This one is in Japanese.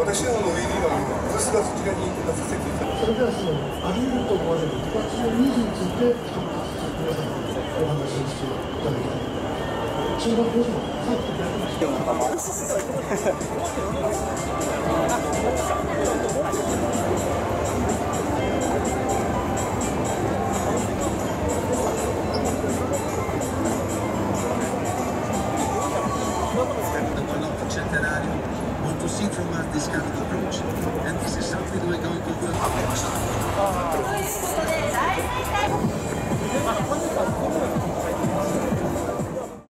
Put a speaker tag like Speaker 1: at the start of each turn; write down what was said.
Speaker 1: 私はウィリーは私がそちらに出させていただきます。それではあり得ると思われる2つのニーズについて一つ皆さんにお話をしていただきたい。中学校でもさっきやりました。
Speaker 2: Want to see from us this kind of approach, and this is something we're going to work on.